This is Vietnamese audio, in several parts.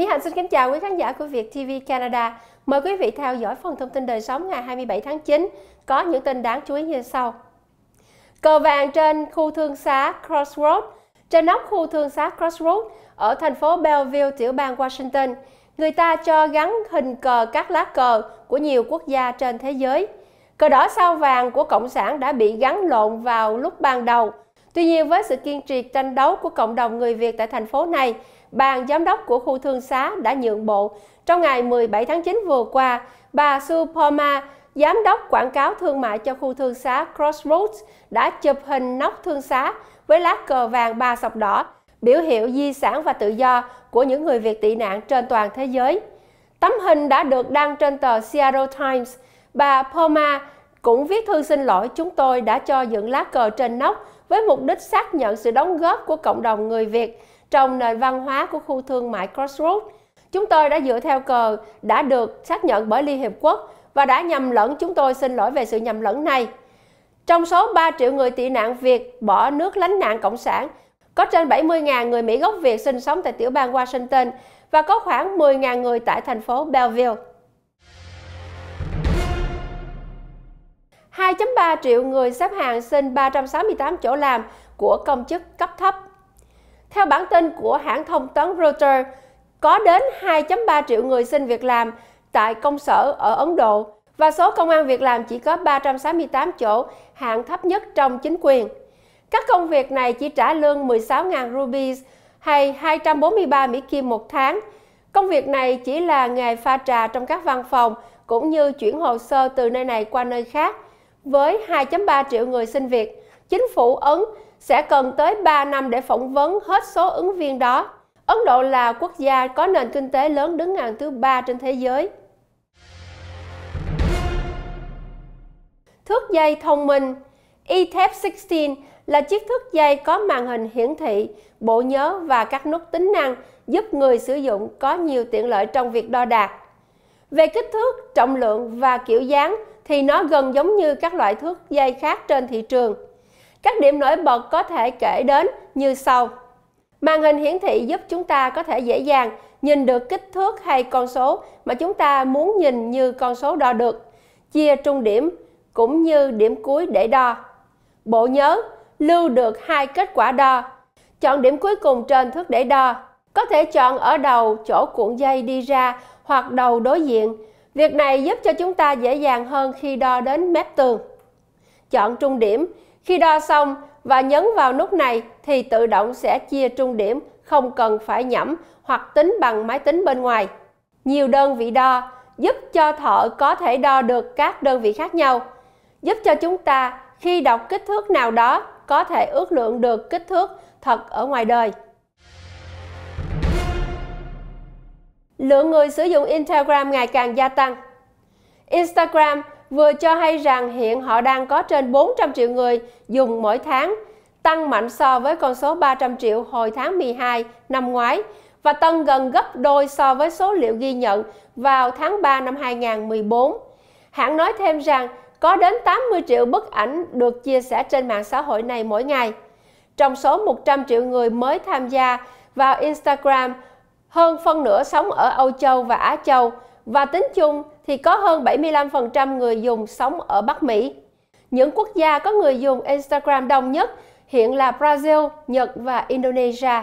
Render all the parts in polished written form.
Mỹ Hạnh xin kính chào quý khán giả của Việt TV Canada. Mời quý vị theo dõi phần thông tin đời sống ngày 27 tháng 9. Có những tin đáng chú ý như sau. Cờ vàng trên khu thương xá Crossroads. Trên nóc khu thương xá Crossroads ở thành phố Belleville, tiểu bang Washington, người ta cho gắn hình cờ các lá cờ của nhiều quốc gia trên thế giới. Cờ đỏ sao vàng của Cộng sản đã bị gắn lộn vào lúc ban đầu. Tuy nhiên, với sự kiên trì tranh đấu của cộng đồng người Việt tại thành phố này, ban giám đốc của khu thương xá đã nhượng bộ. Trong ngày 17 tháng 9 vừa qua, bà Sue Palmer, giám đốc quảng cáo thương mại cho khu thương xá Crossroads, đã chụp hình nóc thương xá với lá cờ vàng 3 sọc đỏ, biểu hiệu di sản và tự do của những người Việt tị nạn trên toàn thế giới. Tấm hình đã được đăng trên tờ Seattle Times. Bà Palmer cũng viết thư xin lỗi: "Chúng tôi đã cho dựng lá cờ trên nóc với mục đích xác nhận sự đóng góp của cộng đồng người Việt trong nền văn hóa của khu thương mại Crossroads. Chúng tôi đã dựa theo cờ đã được xác nhận bởi Liên Hiệp Quốc và đã nhầm lẫn. Chúng tôi xin lỗi về sự nhầm lẫn này." Trong số 3 triệu người tị nạn Việt bỏ nước lánh nạn Cộng sản, có trên 70.000 người Mỹ gốc Việt sinh sống tại tiểu bang Washington và có khoảng 10.000 người tại thành phố Belleville. 2,3 triệu người xếp hàng xin 368 chỗ làm của công chức cấp thấp. Theo bản tin của hãng thông tấn Reuters, có đến 2,3 triệu người xin việc làm tại công sở ở Ấn Độ và số công ăn việc làm chỉ có 368 chỗ, hạng thấp nhất trong chính quyền. Các công việc này chỉ trả lương 16.000 rupees hay 243 Mỹ Kim một tháng. Công việc này chỉ là nghề pha trà trong các văn phòng cũng như chuyển hồ sơ từ nơi này qua nơi khác. Với 2,3 triệu người xin việc, chính phủ Ấn sẽ cần tới 3 năm để phỏng vấn hết số ứng viên đó. Ấn Độ là quốc gia có nền kinh tế lớn đứng hàng thứ 3 trên thế giới. Thước dây thông minh eTap16 là chiếc thước dây có màn hình hiển thị, bộ nhớ và các nút tính năng giúp người sử dụng có nhiều tiện lợi trong việc đo đạc. Về kích thước, trọng lượng và kiểu dáng thì nó gần giống như các loại thước dây khác trên thị trường. Các điểm nổi bật có thể kể đến như sau. Màn hình hiển thị giúp chúng ta có thể dễ dàng nhìn được kích thước hay con số mà chúng ta muốn nhìn như con số đo được, chia trung điểm cũng như điểm cuối để đo. Bộ nhớ lưu được 2 kết quả đo. Chọn điểm cuối cùng trên thước để đo. Có thể chọn ở đầu chỗ cuộn dây đi ra hoặc đầu đối diện. Việc này giúp cho chúng ta dễ dàng hơn khi đo đến mép tường. Chọn trung điểm. Khi đo xong và nhấn vào nút này thì tự động sẽ chia trung điểm, không cần phải nhẩm hoặc tính bằng máy tính bên ngoài. Nhiều đơn vị đo giúp cho thợ có thể đo được các đơn vị khác nhau, giúp cho chúng ta khi đọc kích thước nào đó có thể ước lượng được kích thước thật ở ngoài đời. Lượng người sử dụng Instagram ngày càng gia tăng. Instagram vừa cho hay rằng hiện họ đang có trên 400 triệu người dùng mỗi tháng, tăng mạnh so với con số 300 triệu hồi tháng 12 năm ngoái và tăng gần gấp đôi so với số liệu ghi nhận vào tháng 3 năm 2014. Hãng nói thêm rằng có đến 80 triệu bức ảnh được chia sẻ trên mạng xã hội này mỗi ngày. Trong số 100 triệu người mới tham gia vào Instagram, hơn phân nửa sống ở Âu Châu và Á Châu, và tính chung thì có hơn 75% người dùng sống ở Bắc Mỹ. Những quốc gia có người dùng Instagram đông nhất hiện là Brazil, Nhật và Indonesia.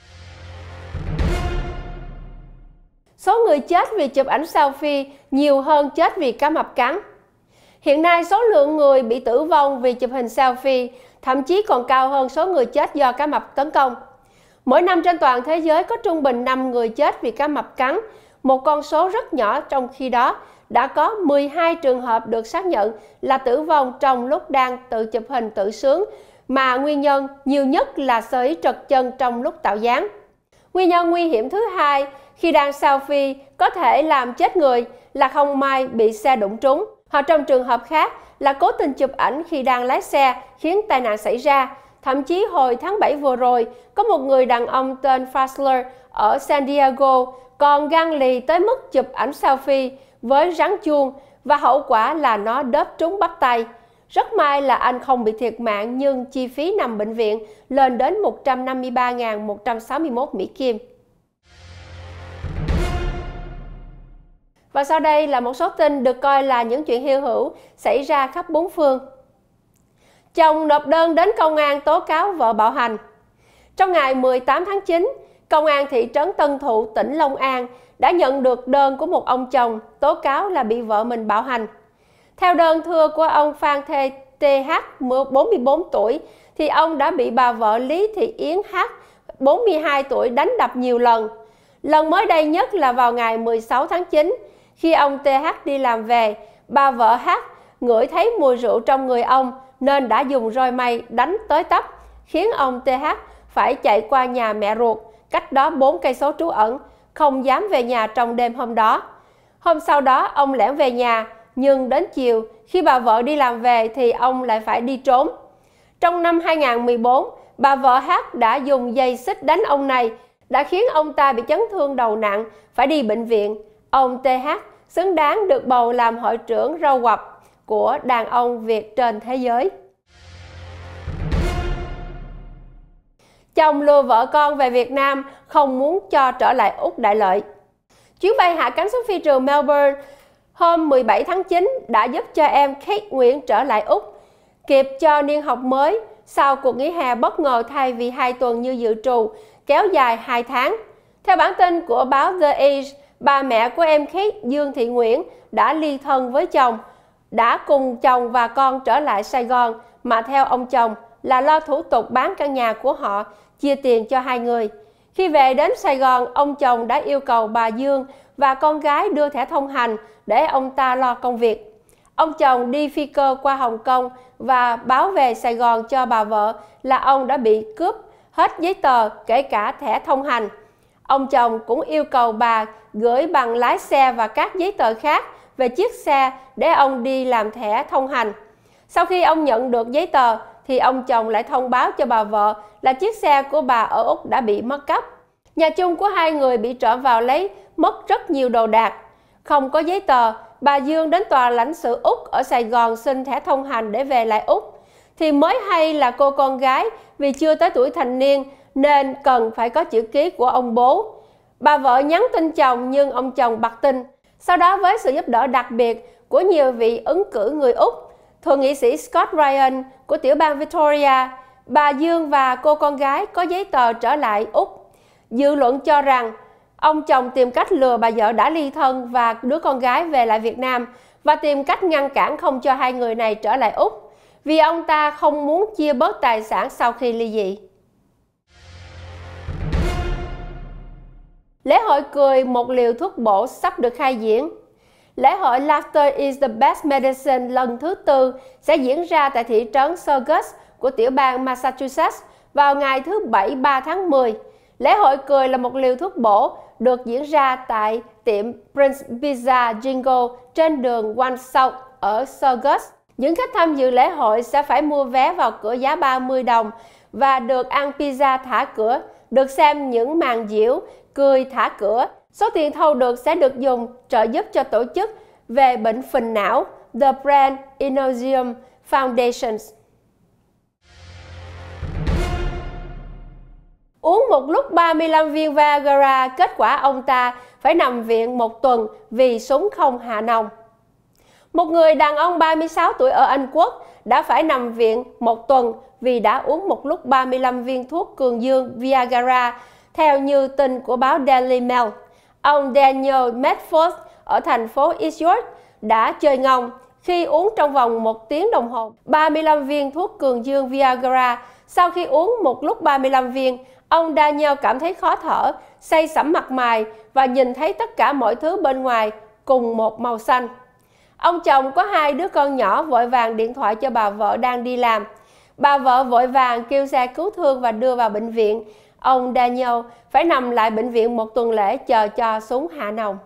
Số người chết vì chụp ảnh selfie nhiều hơn chết vì cá mập cắn. Hiện nay, số lượng người bị tử vong vì chụp hình selfie thậm chí còn cao hơn số người chết do cá mập tấn công. Mỗi năm trên toàn thế giới có trung bình 5 người chết vì cá mập cắn, một con số rất nhỏ. Trong khi đó, đã có 12 trường hợp được xác nhận là tử vong trong lúc đang tự chụp hình tự sướng, mà nguyên nhân nhiều nhất là sơ ý trật chân trong lúc tạo dáng. Nguyên nhân nguy hiểm thứ hai khi đang selfie có thể làm chết người là không may bị xe đụng trúng, hoặc trong trường hợp khác là cố tình chụp ảnh khi đang lái xe khiến tai nạn xảy ra. Thậm chí hồi tháng 7 vừa rồi, có một người đàn ông tên Fasler ở San Diego còn gan lì tới mức chụp ảnh selfie với rắn chuông và hậu quả là nó đớp trúng bắp tay. Rất may là anh không bị thiệt mạng, nhưng chi phí nằm bệnh viện lên đến 153.161 Mỹ Kim. Và sau đây là một số tin được coi là những chuyện hy hữu xảy ra khắp bốn phương. Chồng nộp đơn đến công an tố cáo vợ bạo hành. Trong ngày 18 tháng 9, Công an thị trấn Tân Thụ, tỉnh Long An đã nhận được đơn của một ông chồng tố cáo là bị vợ mình bạo hành. Theo đơn thưa của ông Phan Thê TH, 44 tuổi, thì ông đã bị bà vợ Lý Thị Yến H, 42 tuổi đánh đập nhiều lần. Lần mới đây nhất là vào ngày 16 tháng 9, khi ông TH đi làm về, bà vợ H ngửi thấy mùi rượu trong người ông nên đã dùng roi mây đánh tới tấp, khiến ông TH phải chạy qua nhà mẹ ruột, cách đó 4 cây số trú ẩn, không dám về nhà trong đêm hôm đó. Hôm sau đó ông lẻn về nhà, nhưng đến chiều khi bà vợ đi làm về thì ông lại phải đi trốn. Trong năm 2014, bà vợ H đã dùng dây xích đánh ông này, đã khiến ông ta bị chấn thương đầu nặng, phải đi bệnh viện. Ông TH xứng đáng được bầu làm hội trưởng râu quặp của đàn ông Việt trên thế giới. Chồng lừa vợ con về Việt Nam, không muốn cho trở lại Úc đại lợi. Chuyến bay hạ cánh xuống phi trường Melbourne hôm 17 tháng 9 đã giúp cho em Kate Nguyễn trở lại Úc, kịp cho niên học mới sau cuộc nghỉ hè bất ngờ thay vì 2 tuần như dự trù, kéo dài 2 tháng. Theo bản tin của báo The Age, bà mẹ của em Kate, Dương Thị Nguyễn, đã ly thân với chồng, đã cùng chồng và con trở lại Sài Gòn, mà theo ông chồng là lo thủ tục bán căn nhà của họ, chia tiền cho hai người. Khi về đến Sài Gòn, ông chồng đã yêu cầu bà Dương và con gái đưa thẻ thông hành để ông ta lo công việc. Ông chồng đi phi cơ qua Hồng Kông và báo về Sài Gòn cho bà vợ là ông đã bị cướp hết giấy tờ, kể cả thẻ thông hành. Ông chồng cũng yêu cầu bà gửi bằng lái xe và các giấy tờ khác về chiếc xe để ông đi làm thẻ thông hành. Sau khi ông nhận được giấy tờ, thì ông chồng lại thông báo cho bà vợ là chiếc xe của bà ở Úc đã bị mất cắp. Nhà chung của hai người bị trộm vào lấy mất rất nhiều đồ đạc. Không có giấy tờ, bà Dương đến tòa lãnh sự Úc ở Sài Gòn xin thẻ thông hành để về lại Úc. Thì mới hay là cô con gái vì chưa tới tuổi thành niên nên cần phải có chữ ký của ông bố. Bà vợ nhắn tin chồng nhưng ông chồng bặt tin. Sau đó với sự giúp đỡ đặc biệt của nhiều vị ứng cử người Úc, Thượng nghị sĩ Scott Ryan của tiểu bang Victoria, bà Dương và cô con gái có giấy tờ trở lại Úc. Dư luận cho rằng ông chồng tìm cách lừa bà vợ đã ly thân và đứa con gái về lại Việt Nam và tìm cách ngăn cản không cho hai người này trở lại Úc, vì ông ta không muốn chia bớt tài sản sau khi ly dị. Lễ hội cười một liều thuốc bổ sắp được khai diễn. Lễ hội Laughter is the Best Medicine lần thứ 4 sẽ diễn ra tại thị trấn Saugus của tiểu bang Massachusetts vào ngày thứ Bảy 3 tháng 10. Lễ hội cười là một liều thuốc bổ được diễn ra tại tiệm Prince Pizza Jingle trên đường One South ở Saugus. Những khách tham dự lễ hội sẽ phải mua vé vào cửa giá 30 đồng và được ăn pizza thả cửa, được xem những màn diễu cười thả cửa. Số tiền thu được sẽ được dùng trợ giúp cho tổ chức về bệnh phình não The Brain Innovium Foundation. Uống một lúc 35 viên Viagra, kết quả ông ta phải nằm viện 1 tuần vì súng không hạ nòng. Một người đàn ông 36 tuổi ở Anh Quốc đã phải nằm viện 1 tuần vì đã uống một lúc 35 viên thuốc cường dương Viagra, theo như tin của báo Daily Mail. Ông Daniel Medford ở thành phố East York đã chơi ngông khi uống trong vòng 1 tiếng đồng hồ 35 viên thuốc cường dương Viagra. Sau khi uống một lúc 35 viên, ông Daniel cảm thấy khó thở, say sẩm mặt mày và nhìn thấy tất cả mọi thứ bên ngoài cùng một màu xanh. Ông chồng có 2 đứa con nhỏ vội vàng điện thoại cho bà vợ đang đi làm. Bà vợ vội vàng kêu xe cứu thương và đưa vào bệnh viện. Ông Daniel phải nằm lại bệnh viện 1 tuần lễ chờ cho súng hạ nòng.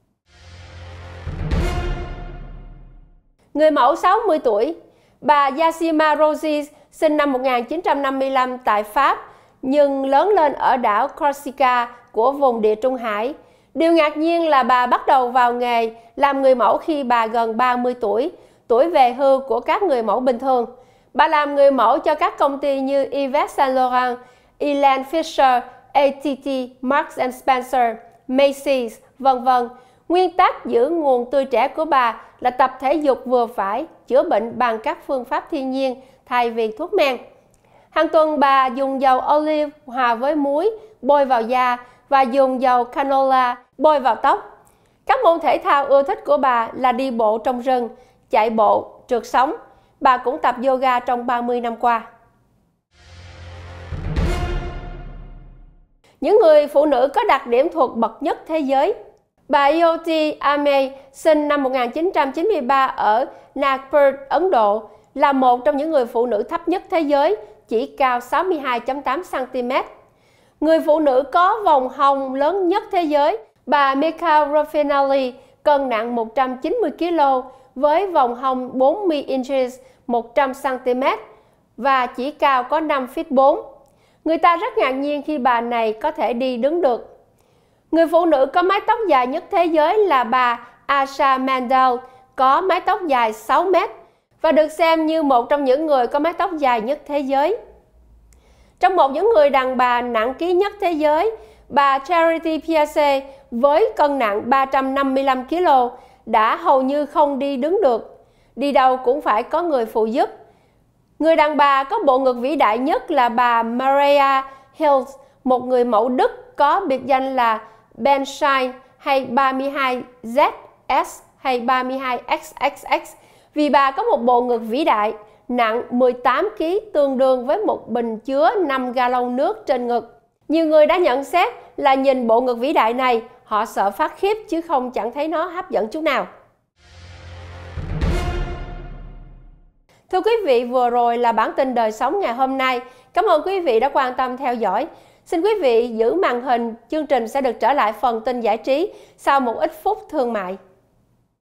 Người mẫu 60 tuổi, bà Yassima Roses sinh năm 1955 tại Pháp, nhưng lớn lên ở đảo Corsica của vùng Địa Trung Hải. Điều ngạc nhiên là bà bắt đầu vào nghề làm người mẫu khi bà gần 30 tuổi, tuổi về hưu của các người mẫu bình thường. Bà làm người mẫu cho các công ty như Yves Saint Laurent, Helene Fischer, ATT, Marks and Spencer, Macy's, v.v. Nguyên tắc giữ nguồn tươi trẻ của bà là tập thể dục vừa phải, chữa bệnh bằng các phương pháp thiên nhiên thay vì thuốc men. Hàng tuần bà dùng dầu olive hòa với muối bôi vào da và dùng dầu canola bôi vào tóc. Các môn thể thao ưa thích của bà là đi bộ trong rừng, chạy bộ, trượt sóng. Bà cũng tập yoga trong 30 năm qua. Những người phụ nữ có đặc điểm thuật bậc nhất thế giới. Bà Jyoti Amey, sinh năm 1993 ở Nagpur, Ấn Độ, là một trong những người phụ nữ thấp nhất thế giới, chỉ cao 62,8 cm. Người phụ nữ có vòng hông lớn nhất thế giới, bà Mika Raffinelli, cân nặng 190 kg với vòng hông 40 inches 100 cm và chỉ cao có 5 feet 4. Người ta rất ngạc nhiên khi bà này có thể đi đứng được. Người phụ nữ có mái tóc dài nhất thế giới là bà Asha Mandal, có mái tóc dài 6 mét và được xem như một trong những người có mái tóc dài nhất thế giới. Trong một những người đàn bà nặng ký nhất thế giới, bà Charity Pierce với cân nặng 355 kg đã hầu như không đi đứng được. Đi đâu cũng phải có người phụ giúp. Người đàn bà có bộ ngực vĩ đại nhất là bà Maria Hills, một người mẫu Đức có biệt danh là Benshine hay 32ZS hay 32XXX vì bà có một bộ ngực vĩ đại, nặng 18 kg tương đương với một bình chứa 5 gallon nước trên ngực. Nhiều người đã nhận xét là nhìn bộ ngực vĩ đại này, họ sợ phát khiếp chứ chẳng thấy nó hấp dẫn chút nào. Thưa quý vị, vừa rồi là bản tin đời sống ngày hôm nay. Cảm ơn quý vị đã quan tâm theo dõi. Xin quý vị giữ màn hình, chương trình sẽ được trở lại phần tin giải trí sau một ít phút thương mại.